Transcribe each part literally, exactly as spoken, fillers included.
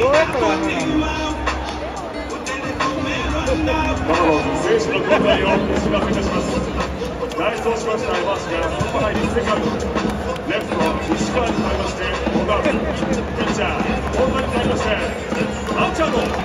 どうやったらあの選手の交代をお知らせいたします。代走しました山橋がその前にセカンド、レフト石川に変えまして小川、ピッチャー本田に変えましてアンチャード。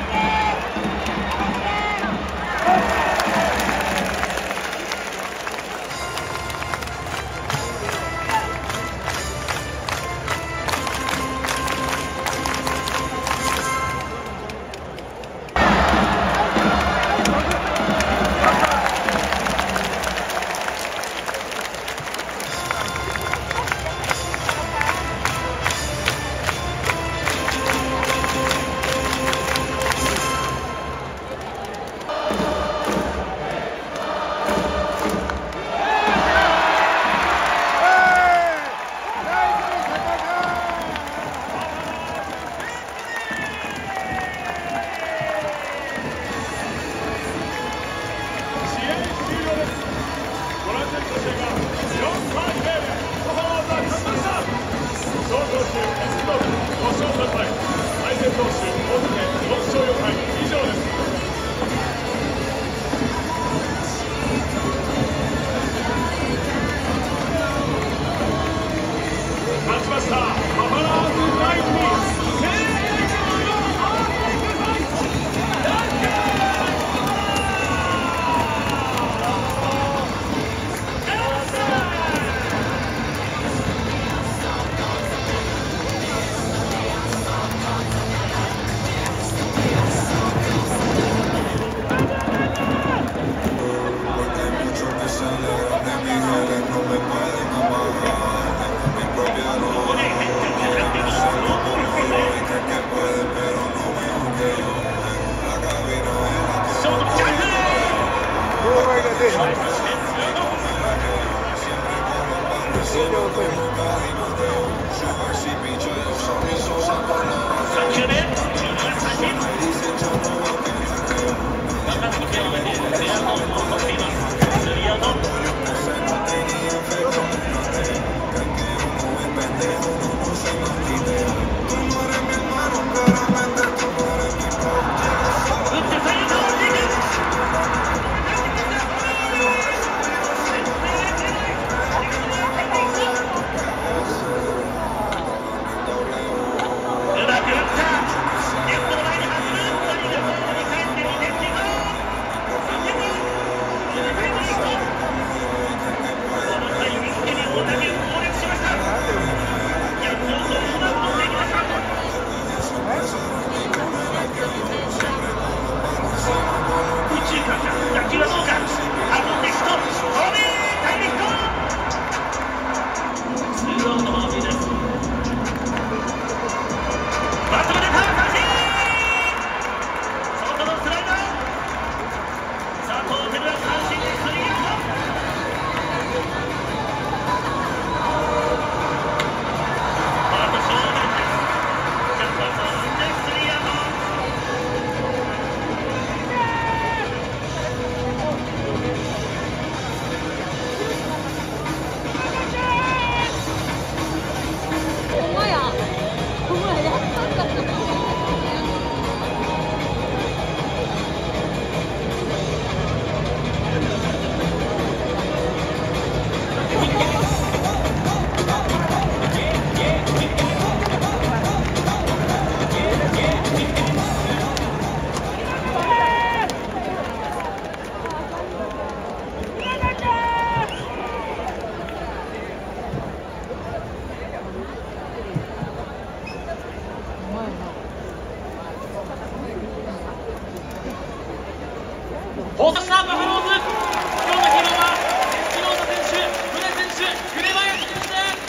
放送したバファローズ、今日のヒーローはエスピノーサ選手、宗選手、紅林選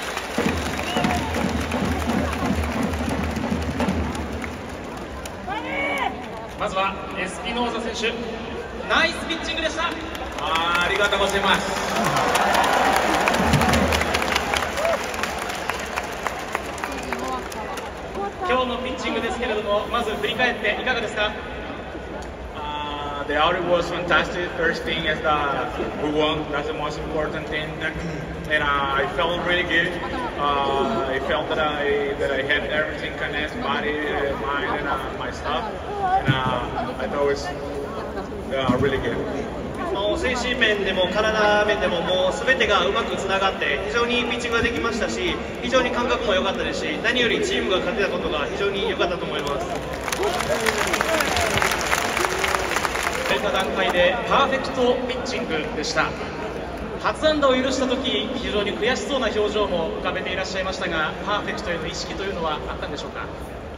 手です。まずはエスピノーサ選手、ナイスピッチングでした。あ, ありがとうございます。今日のピッチングですけれども、まず振り返っていかがですか？Uh, the outing was fantastic. First thing is that we won. That's the most important thing. And uh, I felt really good. Uh, I felt felt that I that I had everything connected, body, uh, mind, and uh, my stuff, and uh, I thought it was uh, really good. 精神面でも体面でももう全てがうまくつながって非常にいいピッチングができましたし、非常に感覚も良かったですし、何よりチームが勝てたことが非常に良かったと思います。 といった段階でパーフェクトピッチングでした。初安打を許した時、非常に悔しそうな表情も浮かべていらっしゃいましたが、パーフェクトへの意識というのはあったんでしょうか。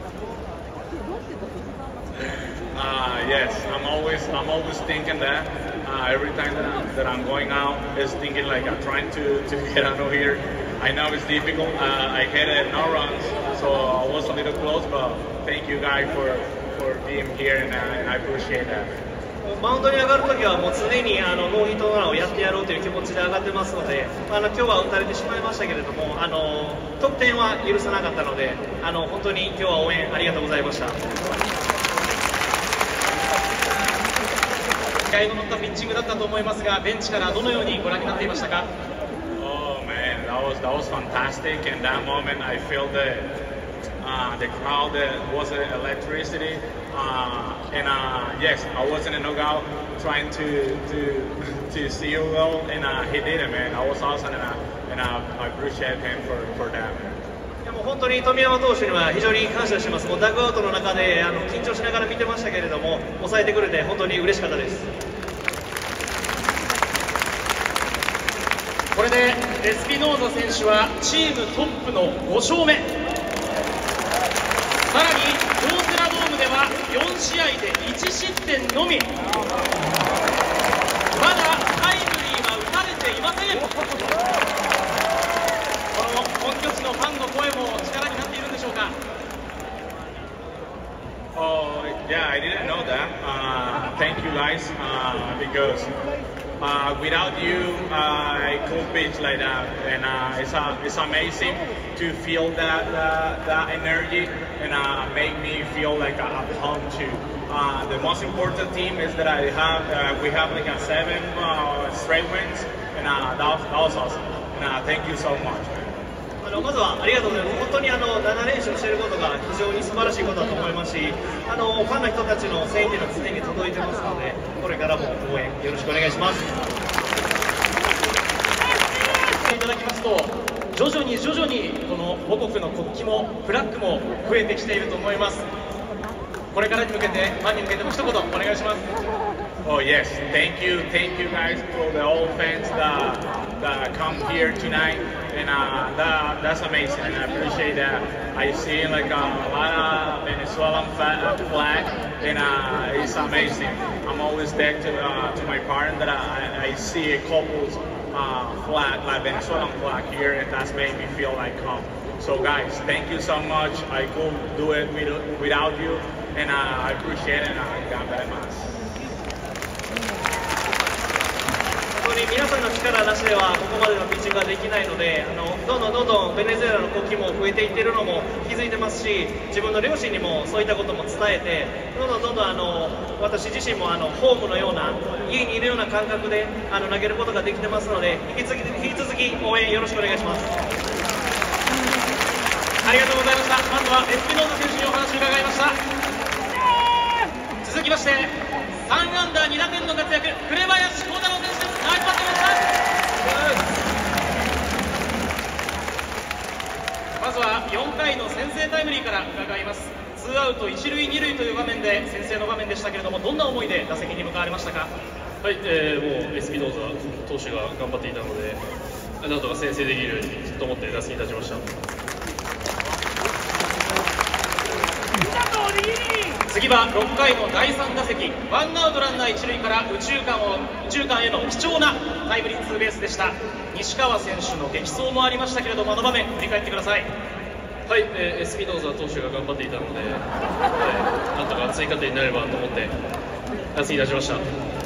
Uh, yes, I'm always I'm always thinking that uh, every time that I'm, that I'm going out is thinking like I'm trying to, to get out of here. I know it's difficult. Uh, I hit it no runs, so I was a little close. But thank you guys for for being here, and, uh, and I appreciate that. マウンドに上がるときはもう常にあのノーヒットノーランをやってやろうという気持ちで上がってますので、あの今日は打たれてしまいましたけれども、あの得点は許さなかったので、あの本当に今日は応援ありがとうございました。 気合いの乗ったピッチングだったと思いますが、ベンチからどのようにご覧になっていましたか。 Oh man, that was that was fantastic. In that moment, I feel the uh, the crowd that was electricity. Uh, and uh, yes, I was in a knockout trying to to to see you well, and uh, he did it, man. That was awesome, and, uh, and uh, I appreciate him for for that. もう本当に富山投手には非常に感謝します。もうダッグアウトの中であの緊張しながら見てましたけれども、抑えてくれて本当に嬉しかったです。 これでエスピノーザ選手はチームトップのご勝目。さらに京セラドームではよん試合でいち失点のみ。まだタイムリーは打たれていません。この本拠地のファンの声も力になっているんでしょうか。 Oh yeah, I didn't know that. Uh, thank you guys, uh, because uh, without you, uh, I could pitch like that, and uh, it's uh, it's amazing to feel that uh, that energy, and uh, make me feel like I'm home too. Uh, the most important thing is that I have uh, we have like a seven uh, straight wins, and uh, that was, that was awesome. And uh, thank you so much. あのまずはありがとうございます。本当にあのなな連勝していることが非常に素晴らしいことだと思いますし、あのファンの人たちの声援というのは常に届いてますので、これからも応援よろしくお願いします。 いただきますと、徐々に徐々にこの母国の国旗もフラッグも増えてきていると思います。これからに向けて、ファンに向けても一言お願いします。 Oh yes, thank you, thank you guys for the old fans that that come here tonight, and uh, that that's amazing, and I appreciate that. I see like a, a lot of Venezuelan flag, and uh, it's amazing. I'm always there to uh, to my partner that I, I see a couple uh, flag like Venezuelan flag here, and that's made me feel like home. So guys, thank you so much. I could do it without you, and uh, I appreciate it. And I got very much. 本当に皆さんの力なしではここまでのピッチングができないので、あのどんどんどんどんベネズエラの国旗も増えていっているのも気づいてますし、自分の両親にもそういったことも伝えて、どんどんどんどんあの私自身もあのホームのような家にいるような感覚であの投げることができてますので、引き続き引き続き応援よろしくお願いします。 ありがとうございました。まずはエスピノーザ選手にお話を伺いました。続きましてさん安打に打点の活躍、紅林幸太郎選手です。ナイスバッティングでした。まずはよんかいの先制タイムリーから伺います。ツーアウト一塁二塁という場面で先制の場面でしたけれども、どんな思いで打席に向かわれましたか。 はい、えー、もうエスピノーザ投手が頑張っていたので、なんとか先制できると思って打席に立ちました。 次はろっかいのだいさん打席、ワンアウトランナー一塁から右中間を右中間への貴重なタイムリーツーベースでした。西川選手の激走もありましたけれども、あの場面振り返ってください。 はい、えー、エスピノーザ投手が頑張っていたので、えー、なんとか追加点になればと思って打席に立ちました。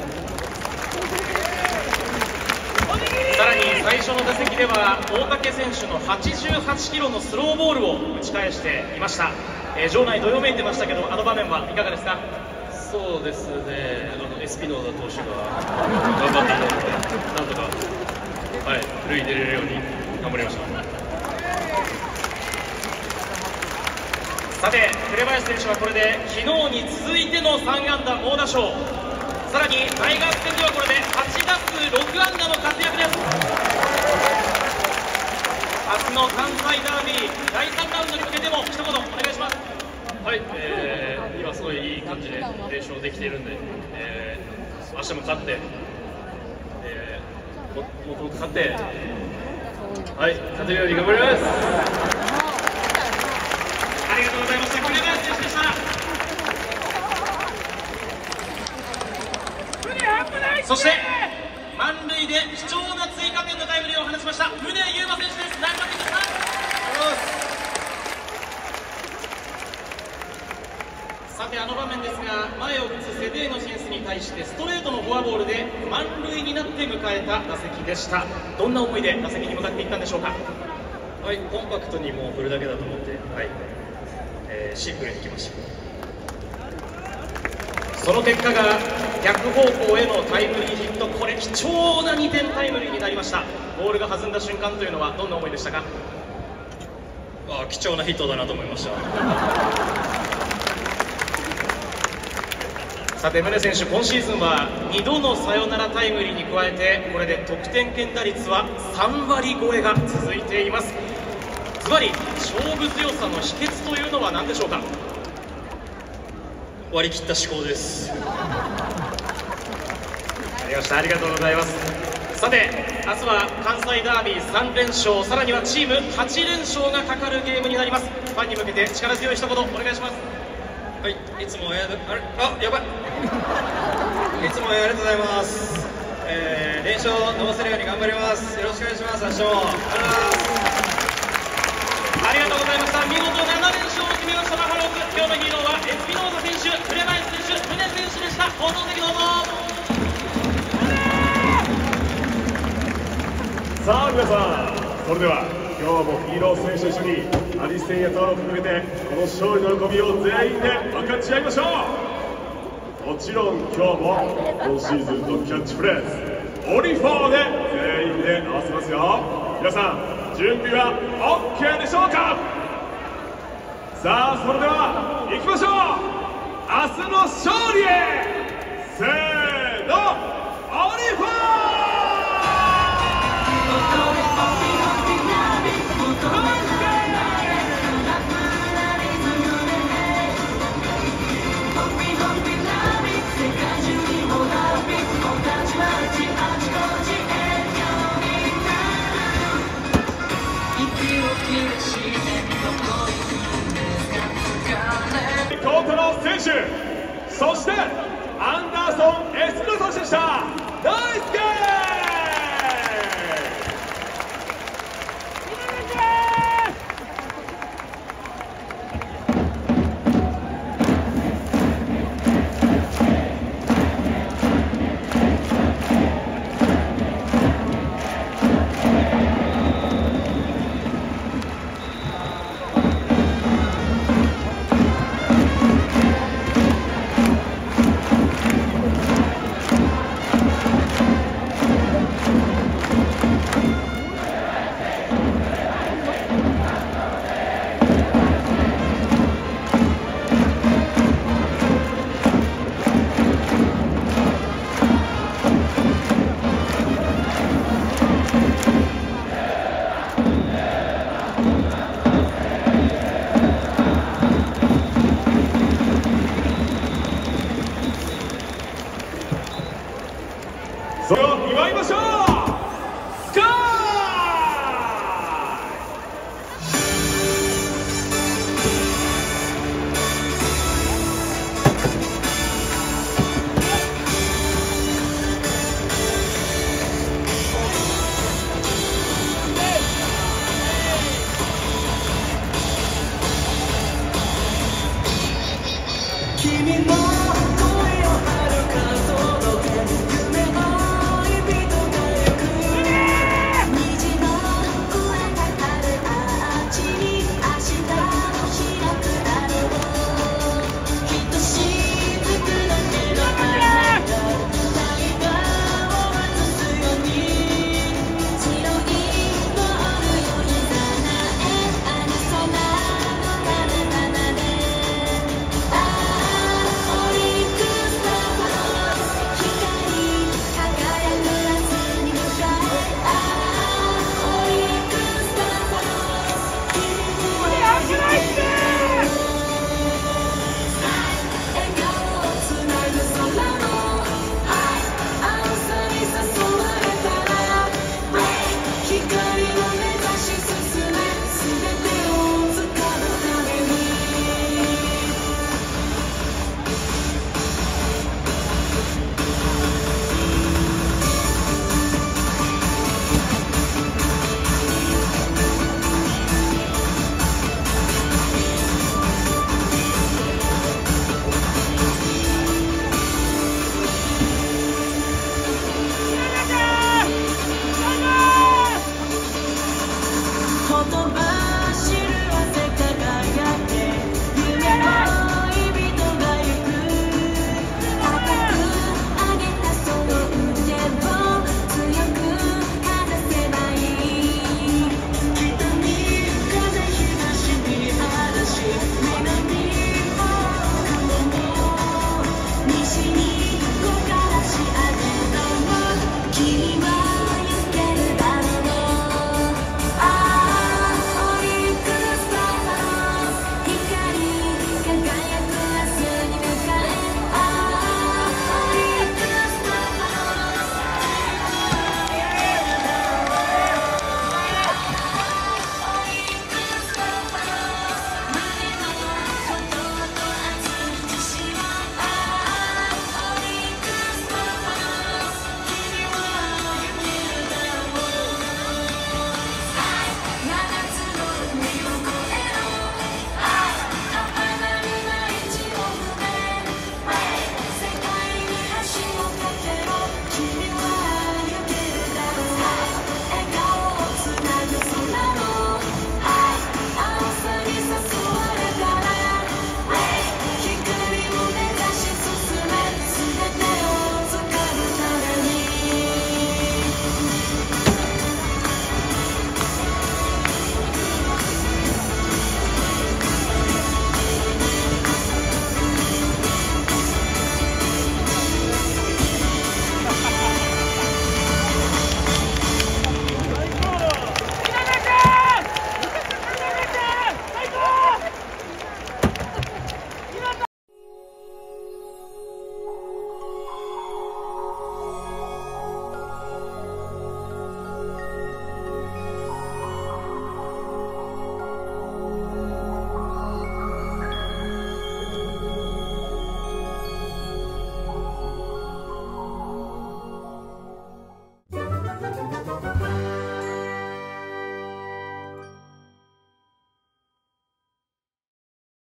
さらに最初の打席では大竹選手のはちじゅうはちキロのスローボールを打ち返していました。えー、場内どよめいてましたけど、あの場面はいかがですか。 そうですね、あのエスピノーザ投手が頑張っていたので、なんとか、はい、塁に出れるように頑張りました。 さて紅林選手はこれで昨日に続いてのさん安打猛打賞、さらにタイガース戦ではこれではち打数ろく安打の活躍です。明日の関西ダービーだいさんラウンドに向けても一言お願いします。 はい、えー、今すごいいい感じで練習できているんで、えー、明日も勝って、えー、ももっともっと勝って、はい、勝てるように頑張ります。 ありがとうございました。紅林選手でした。そして満塁で貴重な追加点のタイムリーを放ちました宗佑馬選手です。ナイスバッティングでした。さてあの場面ですが、前を打つセデーノ選手に対してストレートのフォアボールで満塁になって迎えた打席でした。どんな思いで打席に向かっていったんでしょうか。 はい、コンパクトにもう振るだけだと思って、はい、えー、シンプルにいきました。 その結果が逆方向へのタイムリーヒット、これ貴重なにてんタイムリーになりました。ボールが弾んだ瞬間というのはどんな思いでしたか。 あ、貴重なヒットだなと思いました。 さて宗選手、今シーズンはにどのサヨナラタイムリーに加えてこれで得点圏打率はさんわり超えが続いています。ズバリ勝負強さの秘訣というのは何でしょうか。 割り切った思考です。 ありました、ありがとうございます。さて明日は関西ダービーさん連勝、さらにはチームはち連勝がかかるゲームになります。ファンに向けて力強い一言お願いします。 はい、いつもあれ、あれ、あ、やばい。いつもありがとうございます。えー、連勝伸ばせるように頑張ります。よろしくお願いします。明日も。 ありがとうございました。見事なな連勝を決めましたバファローズ。今日のヒーローはエスピノーザ選手、紅林選手、宗選手でした。放送席どうぞ。 さあ皆さん、それでは今日もヒーロー選手と一緒にアリス戦へ登録に向けてこの勝利の喜びを全員で分かち合いましょう。もちろん今日も今シーズンのキャッチフレーズオリフォーで全員で合わせますよ。皆さん準備は OK でしょうか。さあそれでは行きましょう。明日の勝利へ、せーの、オリフォー。コートの選手、そしてアンダーソン・エスプロ投手でした。ナイスゲーム。